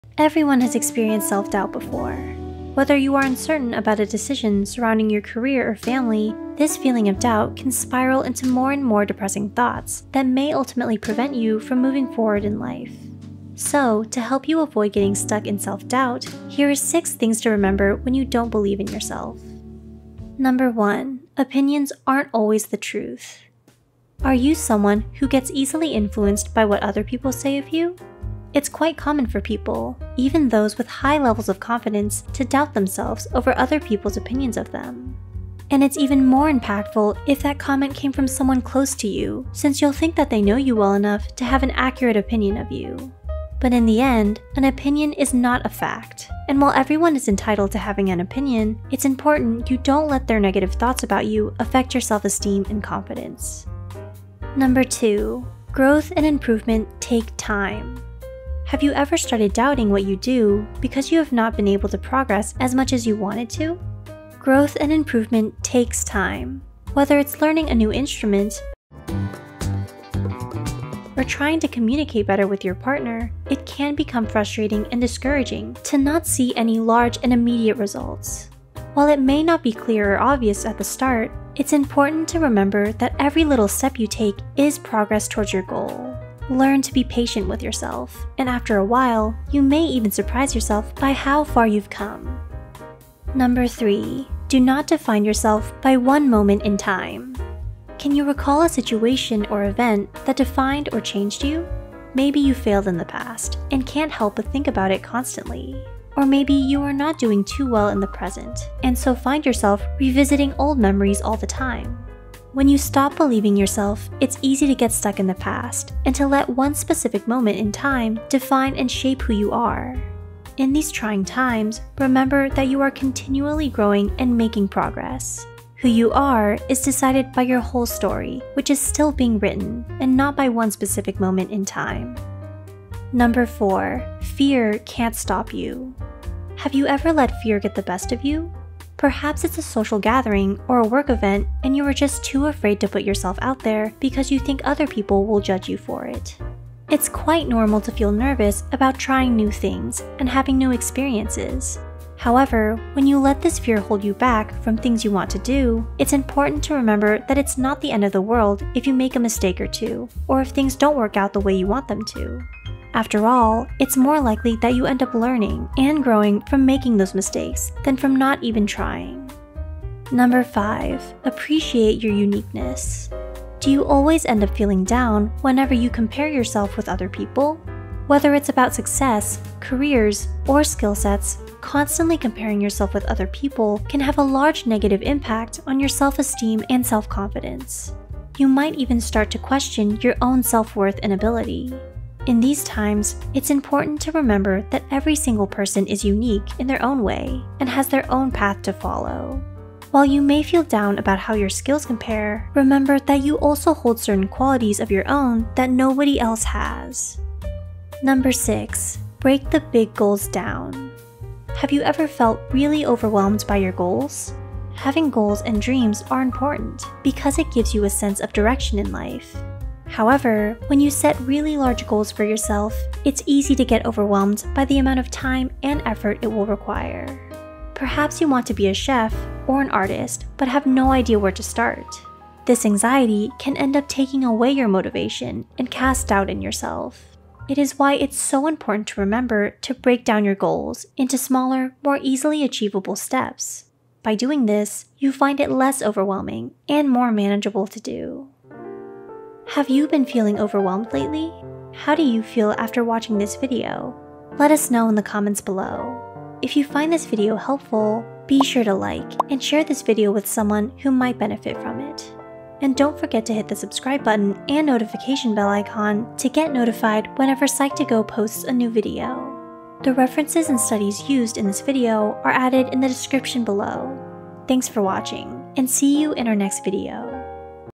Everyone has experienced self-doubt before. Whether you are uncertain about a decision surrounding your career or family, this feeling of doubt can spiral into more and more depressing thoughts that may ultimately prevent you from moving forward in life. So, to help you avoid getting stuck in self-doubt, here are 6 things to remember when you don't believe in yourself. Number 1. Opinions aren't always the truth. Are you someone who gets easily influenced by what other people say of you? It's quite common for people, even those with high levels of confidence, to doubt themselves over other people's opinions of them. And it's even more impactful if that comment came from someone close to you, since you'll think that they know you well enough to have an accurate opinion of you. But in the end, an opinion is not a fact. And while everyone is entitled to having an opinion, it's important you don't let their negative thoughts about you affect your self-esteem and confidence. Number 2. Growth and improvement take time. Have you ever started doubting what you do because you have not been able to progress as much as you wanted to? Growth and improvement takes time. Whether it's learning a new instrument or trying to communicate better with your partner, it can become frustrating and discouraging to not see any large and immediate results. While it may not be clear or obvious at the start, it's important to remember that every little step you take is progress towards your goal. Learn to be patient with yourself, and after a while, you may even surprise yourself by how far you've come. Number 3. Do not define yourself by one moment in time. Can you recall a situation or event that defined or changed you? Maybe you failed in the past and can't help but think about it constantly. Or maybe you are not doing too well in the present, and so find yourself revisiting old memories all the time. When you stop believing yourself, it's easy to get stuck in the past and to let one specific moment in time define and shape who you are. In these trying times, remember that you are continually growing and making progress. Who you are is decided by your whole story, which is still being written, and not by one specific moment in time. Number 4. Fear can't stop you. Have you ever let fear get the best of you? Perhaps it's a social gathering or a work event and you are just too afraid to put yourself out there because you think other people will judge you for it. It's quite normal to feel nervous about trying new things and having new experiences. However, when you let this fear hold you back from things you want to do, it's important to remember that it's not the end of the world if you make a mistake or two, or if things don't work out the way you want them to. After all, it's more likely that you end up learning and growing from making those mistakes than from not even trying. Number 5. Appreciate your uniqueness. Do you always end up feeling down whenever you compare yourself with other people? Whether it's about success, careers, or skill sets, constantly comparing yourself with other people can have a large negative impact on your self-esteem and self-confidence. You might even start to question your own self-worth and ability. In these times, it's important to remember that every single person is unique in their own way and has their own path to follow. While you may feel down about how your skills compare, remember that you also hold certain qualities of your own that nobody else has. Number 6. Break the big goals down. Have you ever felt really overwhelmed by your goals? Having goals and dreams are important because it gives you a sense of direction in life. However, when you set really large goals for yourself, it's easy to get overwhelmed by the amount of time and effort it will require. Perhaps you want to be a chef or an artist, but have no idea where to start. This anxiety can end up taking away your motivation and cast doubt in yourself. It is why it's so important to remember to break down your goals into smaller, more easily achievable steps. By doing this, you find it less overwhelming and more manageable to do. Have you been feeling overwhelmed lately? How do you feel after watching this video? Let us know in the comments below. If you find this video helpful, be sure to like and share this video with someone who might benefit from it. And don't forget to hit the subscribe button and notification bell icon to get notified whenever Psych2Go posts a new video. The references and studies used in this video are added in the description below. Thanks for watching, and see you in our next video.